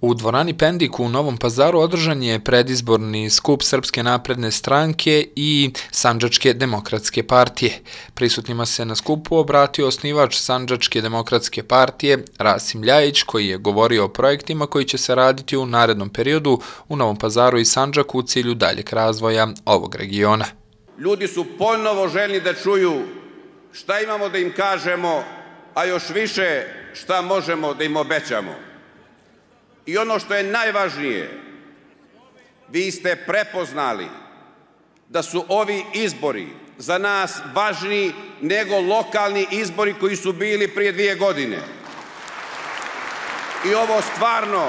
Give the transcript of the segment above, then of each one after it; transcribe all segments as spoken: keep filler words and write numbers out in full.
U dvorani Pendik u Novom Pazaru održan je predizborni skup Srpske napredne stranke i Sandžačke demokratske partije. Prisutnima se na skupu obratio osnivač Sandžačke demokratske partije Rasim Ljajić, koji je govorio o projektima koji će se raditi u narednom periodu u Novom Pazaru i Sandžaku u cilju daljeg razvoja ovog regiona. Ljudi su ponovo željni da čuju šta imamo da im kažemo, a još više šta možemo da im obećamo. I ono što je najvažnije, vi ste prepoznali da su ovi izbori za nas važniji nego lokalni izbori koji su bili prije dvije godine. I ovo stvarno,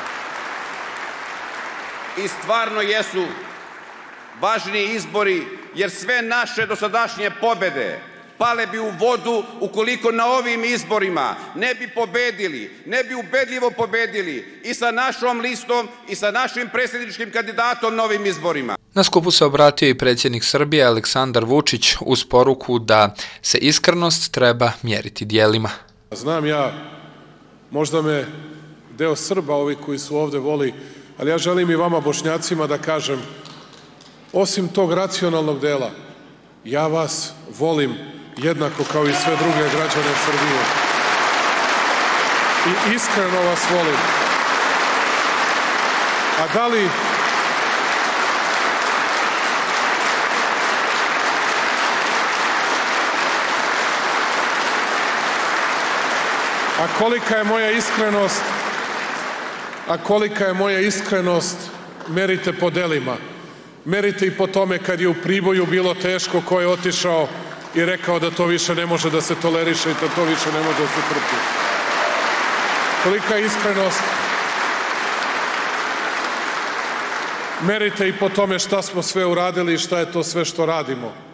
i stvarno jesu važniji izbori, jer sve naše dosadašnje pobede pale bi u vodu ukoliko na ovim izborima ne bi pobedili, ne bi ubedljivo pobedili i sa našom listom i sa našim predsjedničkim kandidatom na ovim izborima. Na skupu se obratio i predsjednik Srbije Aleksandar Vučić uz poruku da se iskrenost treba mjeriti djelima. Znam ja, možda me deo Srba, ovi koji su ovde, voli, ali ja želim i vama Bošnjacima da kažem, osim tog racionalnog dela, ja vas volim jednako kao i sve druge građane Srbije. I iskreno vas volim. A da li A kolika je moja iskrenost, a kolika je moja iskrenost, merite po delima. Merite i po tome kad je u Priboju bilo teško, ko je otišao i rekao da to više ne može da se toleriše i da to više ne može da se trpi. Kolika je iskrenost, merite i po tome šta smo sve uradili i šta je to sve što radimo.